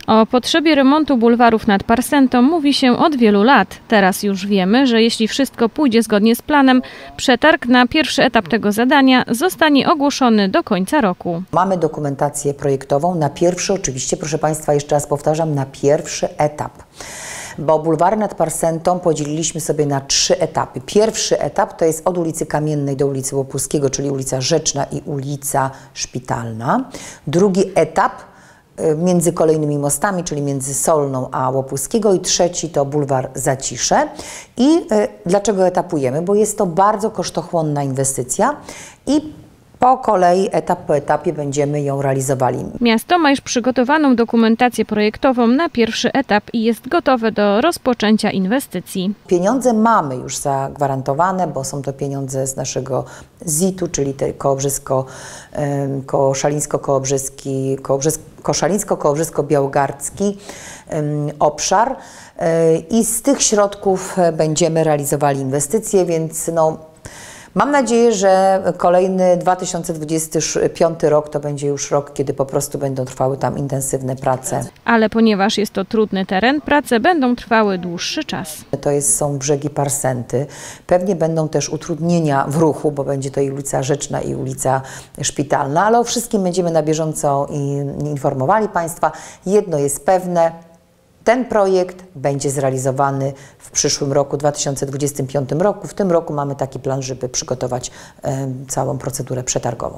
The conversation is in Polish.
O potrzebie remontu bulwarów nad Parsentą mówi się od wielu lat. Teraz już wiemy, że jeśli wszystko pójdzie zgodnie z planem, przetarg na pierwszy etap tego zadania zostanie ogłoszony do końca roku. Mamy dokumentację projektową na pierwszy, oczywiście, proszę Państwa, jeszcze raz powtarzam, na pierwszy etap. Bo bulwary nad Parsentą podzieliliśmy sobie na 3 etapy. Pierwszy etap to jest od ulicy Kamiennej do ulicy Łopuskiego, czyli ulica Rzeczna i ulica Szpitalna. Drugi etap między kolejnymi mostami, czyli między Solną a Łopuskiego, i trzeci to bulwar Zacisze. I dlaczego etapujemy? Bo jest to bardzo kosztochłonna inwestycja i po kolei, etap po etapie będziemy ją realizowali. Miasto ma już przygotowaną dokumentację projektową na pierwszy etap i jest gotowe do rozpoczęcia inwestycji. Pieniądze mamy już zagwarantowane, bo są to pieniądze z naszego ZIT-u, czyli Koszalińsko-Kołobrzysko-Białogardzki obszar, i z tych środków będziemy realizowali inwestycje, więc mam nadzieję, że kolejny 2025 rok to będzie już rok, kiedy po prostu będą trwały tam intensywne prace. Ale ponieważ jest to trudny teren, prace będą trwały dłuższy czas. Są brzegi Parsenty. Pewnie będą też utrudnienia w ruchu, bo będzie to i ulica Rzeczna, i ulica Szpitalna, ale o wszystkim będziemy na bieżąco informowali Państwa. Jedno jest pewne. Ten projekt będzie zrealizowany w przyszłym roku, 2025 roku. W tym roku mamy taki plan, żeby przygotować całą procedurę przetargową.